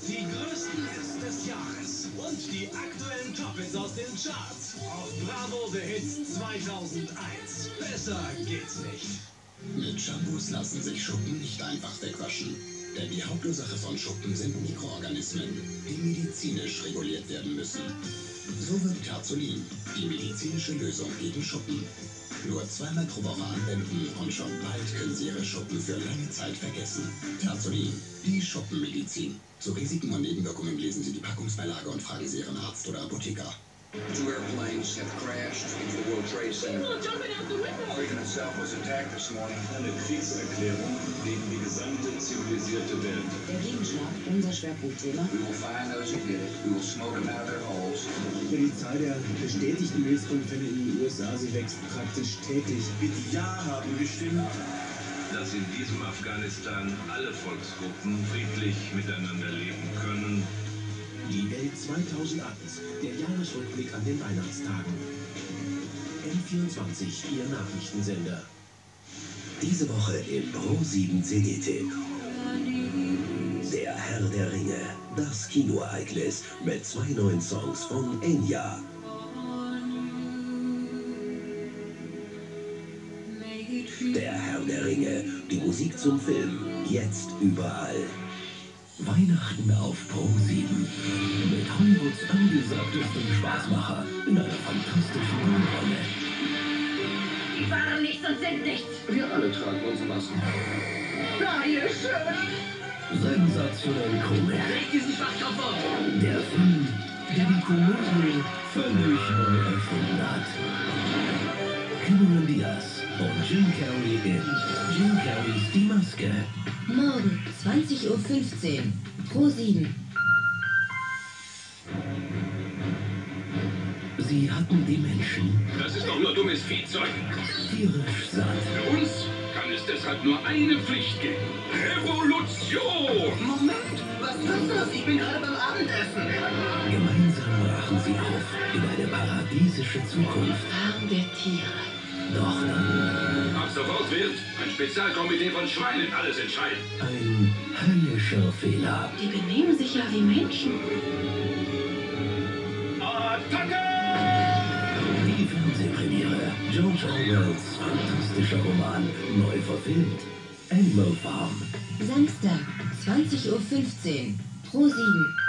Die größten Hits des Jahres und die aktuellen Top-Hits aus den Charts auf Bravo The Hits 2001. Besser geht's nicht. Mit Shampoos lassen sich Schuppen nicht einfach wegwaschen. Denn die Hauptursache von Schuppen sind Mikroorganismen, die medizinisch reguliert werden müssen. So wird Terzolin die medizinische Lösung gegen Schuppen. Nur zweimal pro Woche anwenden und schon bald können Sie Ihre Schuppen für lange Zeit vergessen. Terzolin, die Schuppenmedizin. Zu Risiken und Nebenwirkungen lesen Sie die Packungsbeilage und fragen Sie Ihren Arzt oder Apotheker. 2 airplanes have crashed into the World Trade Center. The building itself was attacked this morning. Eine Kriegserklärung gegen die gesamte zivilisierte Welt. Der Gegenschlag, unser Schwerpunktthema. We will find those who did it. We will smoke them out of their holes. Die Zahl der bestätigten Hilfsunfälle in den USA, sie wächst praktisch täglich. Mit Ja haben gestimmt, dass in diesem Afghanistan alle Volksgruppen friedlich miteinander leben können. Die Welt 2001, der Jahresrückblick an den Weihnachtstagen. N24, Ihr Nachrichtensender. Diese Woche im Pro7 CD-Tipp. Der Herr der Ringe, das Kinoereignis mit 2 neuen Songs von Enya. Der Herr der Ringe, die Musik zum Film, jetzt überall. Weihnachten auf Pro7. Mit Hollywoods angesagtestem Spaßmacher in einer fantastischen Rolle. Die waren nichts und sind nichts. Wir alle tragen unsere Masken. Na, ihr schön. Sensationell Komik. Regt diesen Schwachkopf. Der Film, der die Komödie völlig neu erfunden hat. Cameron Diaz und Jim Carrey in Jim Carreys Die Maske. Morgen, 20:15 Uhr, Pro7. Sie hatten die Menschen Das ist doch nur dummes Viehzeug. tierisch satt. Für uns kann es deshalb nur eine Pflicht geben. Revolution! Moment, was ist das? Ich bin gerade beim Abendessen. Gemeinsam brachen sie auf in eine paradiesische Zukunft. Farm der Tiere. Doch dann Ab sofort wird ein Spezialkomitee von Schweinen alles entscheiden. ein höllischer Fehler. Die benehmen sich ja wie Menschen. Attacke! Die Fernsehpremiere. George Orwells fantastischer Roman, neu verfilmt. Animal Farm. Samstag, 20:15 Uhr, Pro7.